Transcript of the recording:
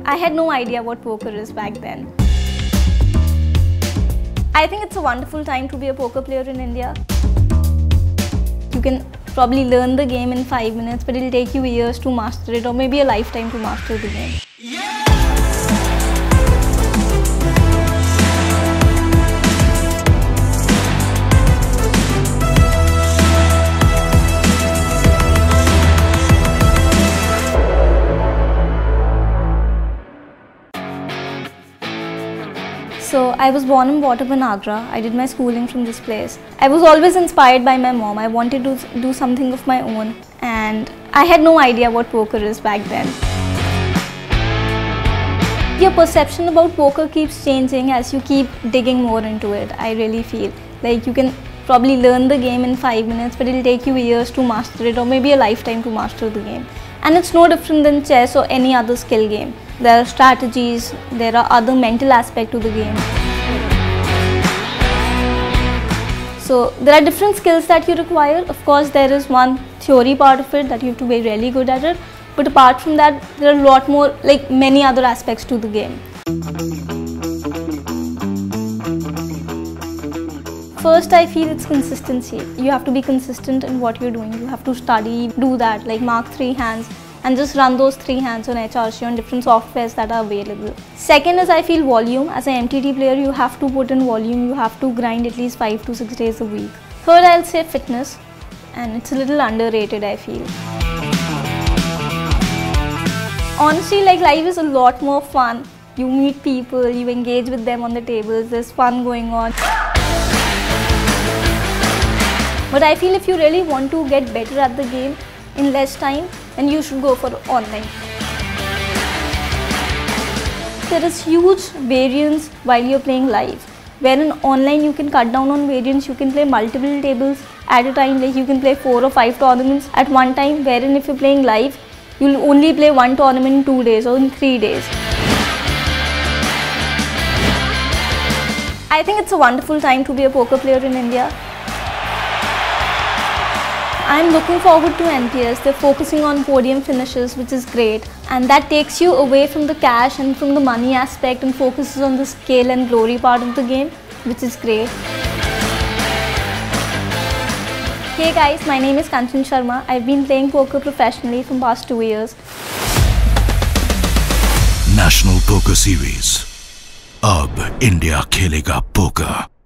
I had no idea what poker is back then. I think it's a wonderful time to be a poker player in India. You can probably learn the game in 5 minutes, but it'll take you years to master it, or maybe a lifetime to master the game. So I was born and brought up in Agra. I did my schooling from this place. I was always inspired by my mom. I wanted to do something of my own, and I had no idea what poker is back then. Your perception about poker keeps changing as you keep digging more into it. I really feel like you can probably learn the game in 5 minutes, but it'll take you years to master it, or maybe a lifetime to master the game. And it's no different than chess or any other skill game. There are strategies, there are other mental aspects to the game. So there are different skills that you require. Of course, there is one theory part of it that you have to be really good at it. But apart from that, there are a lot more, like many other aspects to the game. First, I feel it's consistency. You have to be consistent in what you're doing. You have to study, do that, like mark 3 hands and just run those 3 hands on HRC on different softwares that are available. Second is, I feel, volume. As an MTT player, you have to put in volume. You have to grind at least 5 to 6 days a week. Third, I'll say fitness, and it's a little underrated, I feel. Honestly, like, life is a lot more fun. You meet people, you engage with them on the tables, there's fun going on. But I feel if you really want to get better at the game in less time, then you should go for online. There is huge variance while you're playing live. Where in online you can cut down on variance, you can play multiple tables at a time, like you can play 4 or 5 tournaments at one time, wherein if you're playing live, you'll only play one tournament in 2 days or in 3 days. I think it's a wonderful time to be a poker player in India. I'm looking forward to NPS. They're focusing on podium finishes, which is great, and that takes you away from the cash and from the money aspect and focuses on the skill and glory part of the game, which is great. Hey guys, my name is Kanchan Sharma. I've been playing poker professionally for the past 2 years. National Poker Series. Ab India khelega poker.